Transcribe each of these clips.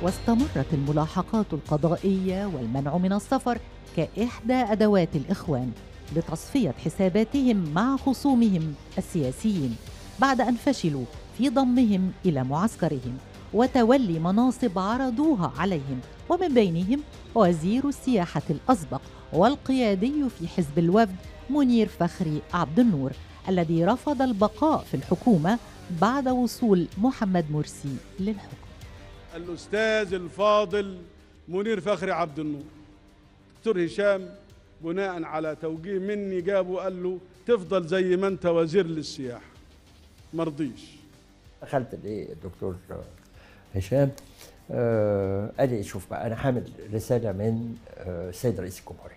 واستمرت الملاحقات القضائية والمنع من السفر كإحدى أدوات الإخوان لتصفية حساباتهم مع خصومهم السياسيين بعد أن فشلوا في ضمهم إلى معسكرهم وتولي مناصب عرضوها عليهم، ومن بينهم وزير السياحة الأسبق والقيادي في حزب الوفد منير فخري عبد النور الذي رفض البقاء في الحكومة بعد وصول محمد مرسي للحكم. الأستاذ الفاضل منير فخري عبد النور، دكتور هشام بناء على توجيه مني جابه وقال له تفضل زي ما انت وزير للسياحة، مرضيش. دخلت للدكتور هشام قال لي شوف بقى انا حامل رساله من السيد رئيس الجمهوريه،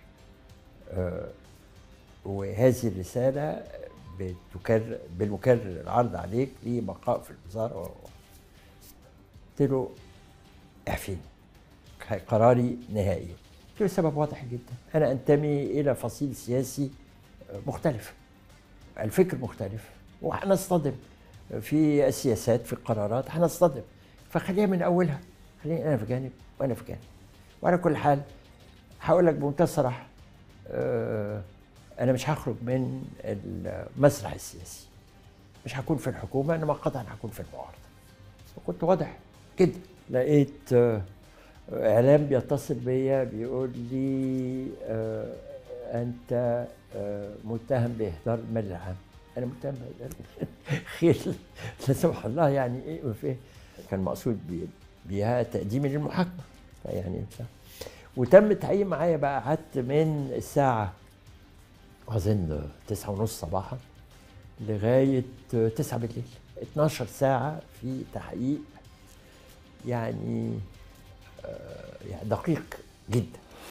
وهذه الرساله بالمكرر العرض عليك لبقاء في الوزاره. قلت له اعفيني، قراري نهائي. قلت له السبب واضح جدا، انا انتمي الى فصيل سياسي مختلف، الفكر مختلف، وهنصطدم في السياسات، في القرارات هنصطدم، فخليها من اولها، خليني انا في جانب وانا في جانب. وعلى كل حال هقول لك بمنتهى الصراحه، انا مش هخرج من المسرح السياسي، مش هكون في الحكومه، انما قطعا هكون في المعارضه. وكنت واضح كده. لقيت اعلام بيتصل بيا بيقول لي انت متهم باهدار المال العام. انا متهم باهدار خير لا سمح الله، يعني ايه وفيه؟ كان مقصود بها تقديمي للمحاكمه يعني. وتم التحقيق معايا بقى، قعدت من الساعه اظن 9:30 صباحا لغايه 9 بالليل، 12 ساعه في تحقيق يعني دقيق جدا.